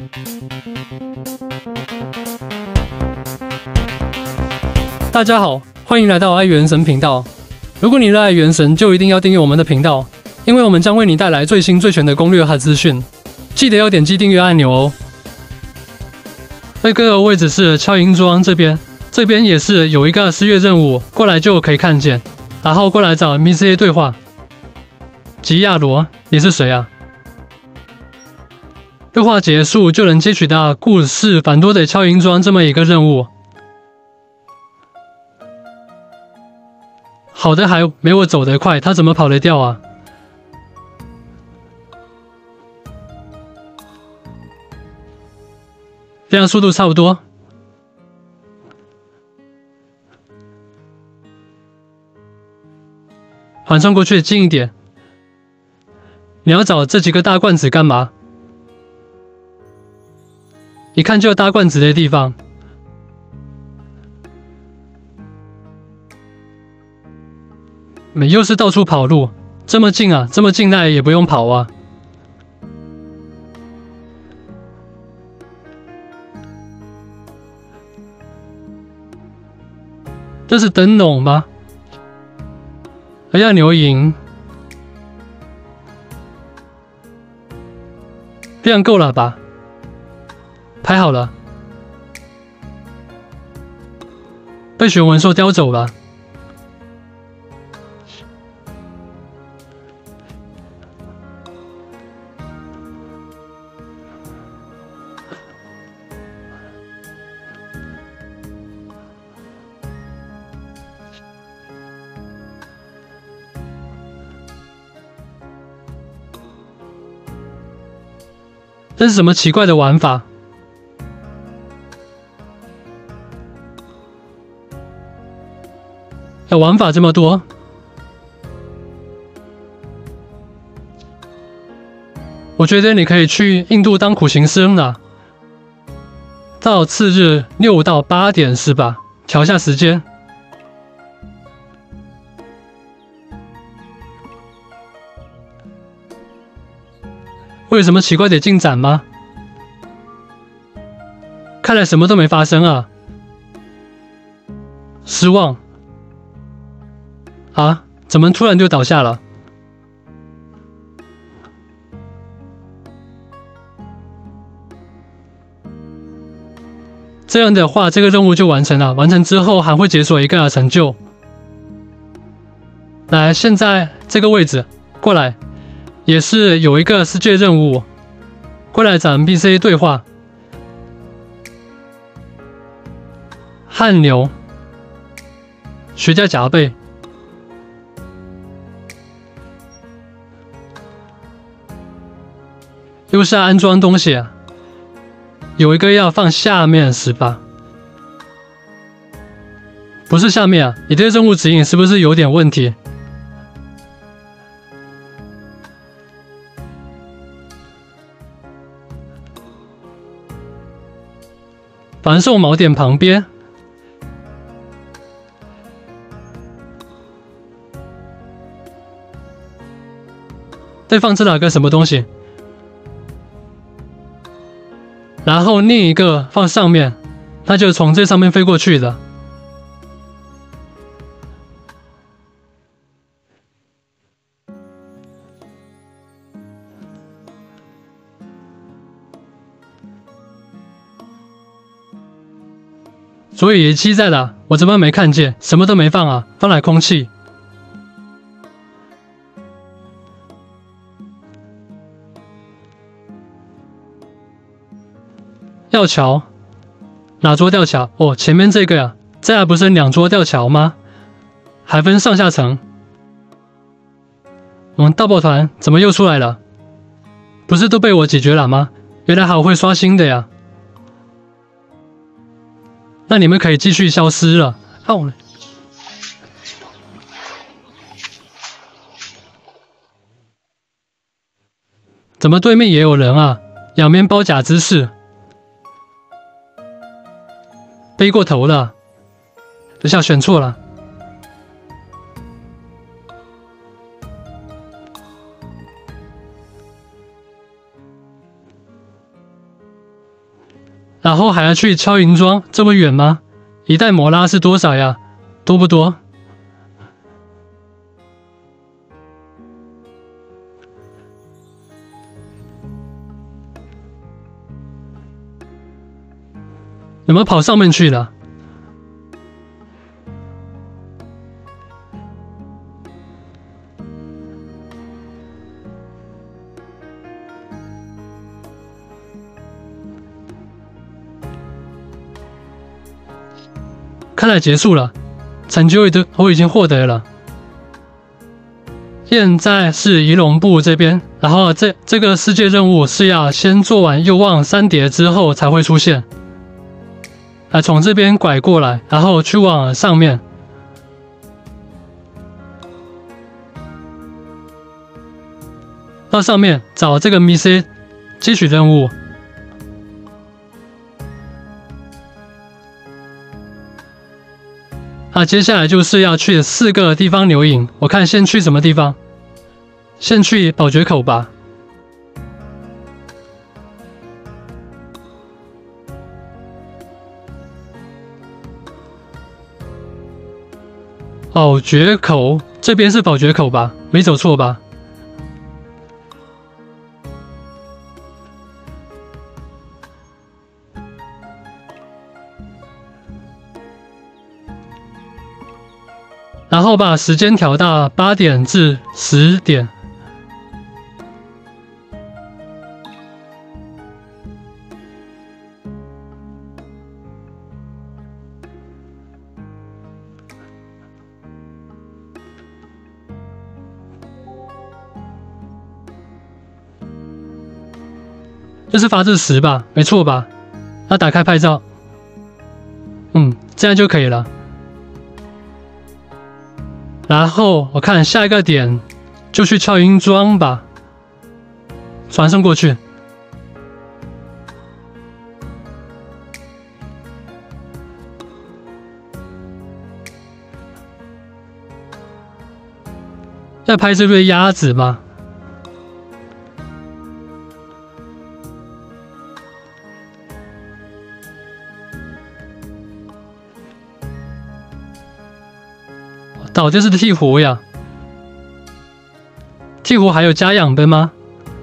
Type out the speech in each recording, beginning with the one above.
大家好，欢迎来到爱原神频道。如果你热爱原神，就一定要订阅我们的频道，因为我们将为你带来最新最全的攻略和资讯。记得要点击订阅按钮哦。这个位置是敲银庄这边，这边也是有一个失业任务，过来就可以看见。然后过来找 NPC 对话。吉亚罗，你是谁啊？对话结束就能接取到故事反多的敲银庄这么一个任务。好的，还没我走得快，他怎么跑得掉啊？这样速度差不多。缓冲过去，近一点。你要找这几个大罐子干嘛？一看就有大罐子的地方。你又是到处跑路，这么近啊，这么近那也不用跑啊。这是灯笼吗？还要牛营，这样够了吧？拍好了，被玄文兽叼走了。这是什么奇怪的玩法？玩法这么多，我觉得你可以去印度当苦行僧了。到次日6到8点是吧？调下时间。会有什么奇怪的进展吗？看来什么都没发生啊。失望。啊？怎么突然就倒下了？这样的话，这个任务就完成了。完成之后还会解锁一个成就。来，现在这个位置过来，也是有一个世界任务。过来找 NPC 对话。汗流。学家夹背。又是安装东西啊，有一个要放下面是吧？不是下面啊，你这个任务指引是不是有点问题？繁兽锚点旁边。再放这哪个什么东西？然后另一个放上面，它就从这上面飞过去的。所以也积在了，我怎么没看见？什么都没放啊，放来空气。吊桥，哪座吊桥？哦，前面这个呀，这还不是2座吊桥吗？还分上下层。大爆团怎么又出来了？不是都被我解决了吗？原来还会刷新的呀。那你们可以继续消失了。好了。怎么对面也有人啊？仰面包甲姿势。背过头了，等下选错了。 然后还要去敲银庄，这么远吗？一袋摩拉是多少呀？多不多？有没有跑上面去了？看来结束了，成就我已经获得了。现在是仪龙部这边，然后这个世界任务是要先做完右望3叠之后才会出现。从这边拐过来，然后去往上面。到上面找这个 MIC 接取任务。接下来就是要去4个地方留影，我看先去什么地方？先去宝掘口吧。宝掘口这边是宝掘口吧？没走错吧？然后把时间调到8点至10点。这是发至10吧？没错吧？那打开拍照，这样就可以了。然后我看下一个点就去敲银庄吧，传送过去。要拍这对鸭子吗？岛就是鹈鹕呀，鹈鹕还有加养分吗？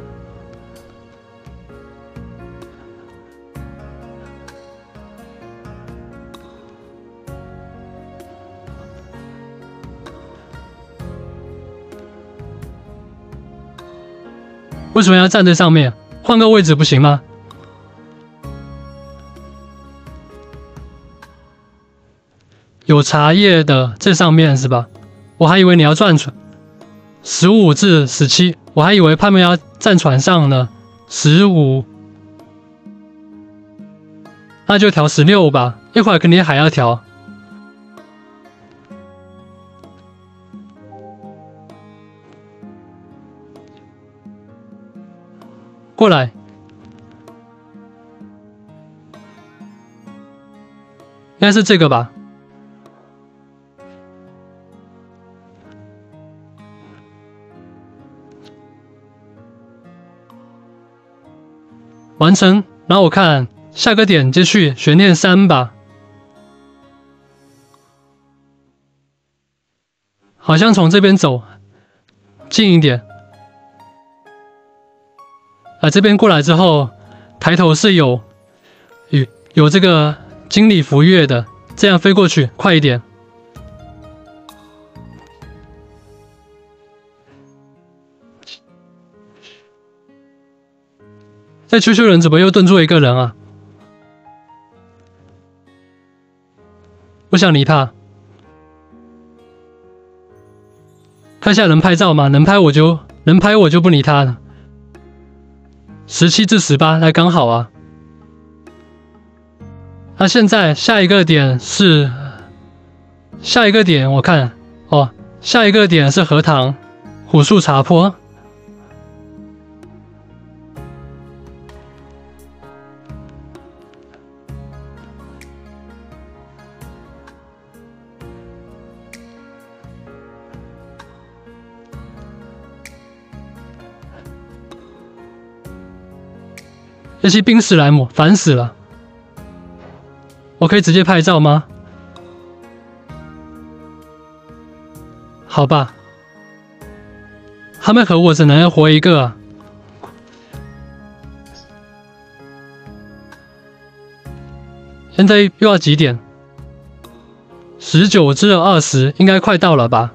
为什么要站在上面？换个位置不行吗？有茶叶的这上面是吧？我还以为你要转船，15至17，我还以为他们要站船上呢。15，那就调16吧，一会儿肯定还要调。过来，应该是这个吧。完成，然后我看下个点接续悬念3吧，好像从这边走，近一点。这边过来之后，抬头是有这个经理符月的，这样飞过去，快一点。这秋秋人怎么又蹲住一个人啊？不想理他。看下能拍照吗？能拍我就不理他了。17至18，来刚好啊。现在下一个点是我看下一个点是荷塘虎树茶坡。这些冰史莱姆烦死了， 我可以直接拍照吗？好吧，他们和我只能活一个啊。现在又要几点？19至20，应该快到了吧？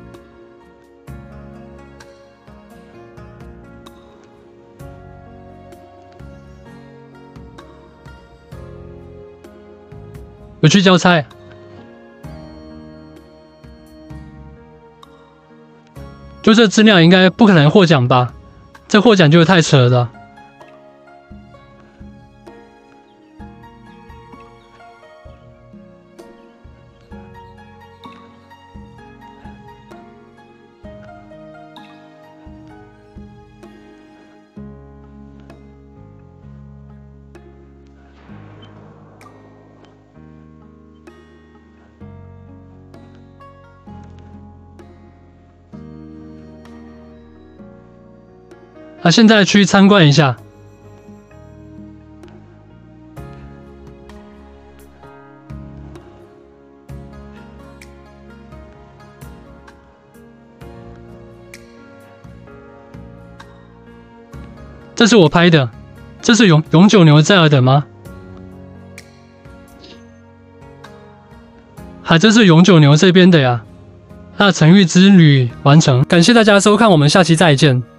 我去交差。就这资料应该不可能获奖吧？这获奖就太扯了。现在去参观一下。这是我拍的，这是永久牛在尔的吗？这是永久牛这边的呀。那成玉之旅完成，感谢大家收看，我们下期再见。